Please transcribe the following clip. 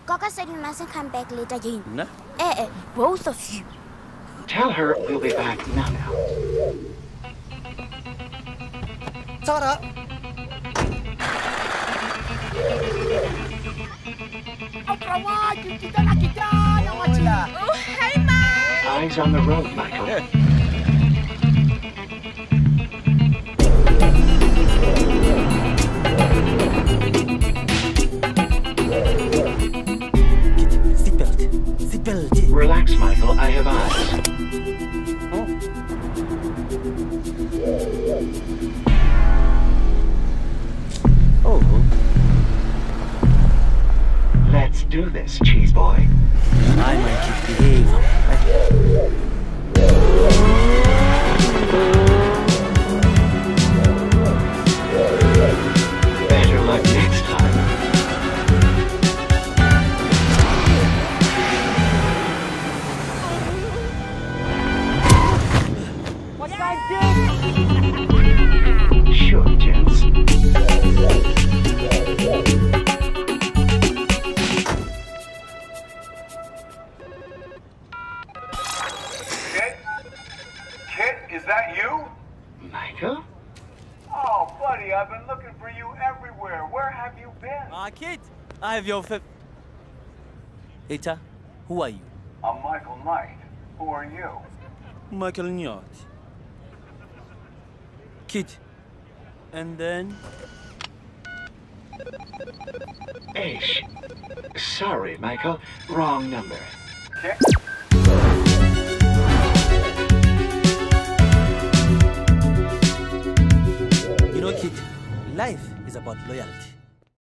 Kaka said you mustn't come back late again. No? Both of you. Tell her we'll be back now. Tara! Oh, hey, Mike! Eyes on the road, Michael. Seatbelt. Relax, Michael. I have eyes. Oh. Let's do this, cheese boy. I might keep behave. Better luck next time. What's that Sure, gents. Kitt, is that you? Michael? Oh, buddy, I've been looking for you everywhere. Where have you been? Kitt, I have your Eta, who are you? I'm Michael Knight. Who are you? Michael Knight. Kitt. And then? Ash. Sorry, Michael. Wrong number. Kitt? You know, Kitt, life is about loyalty.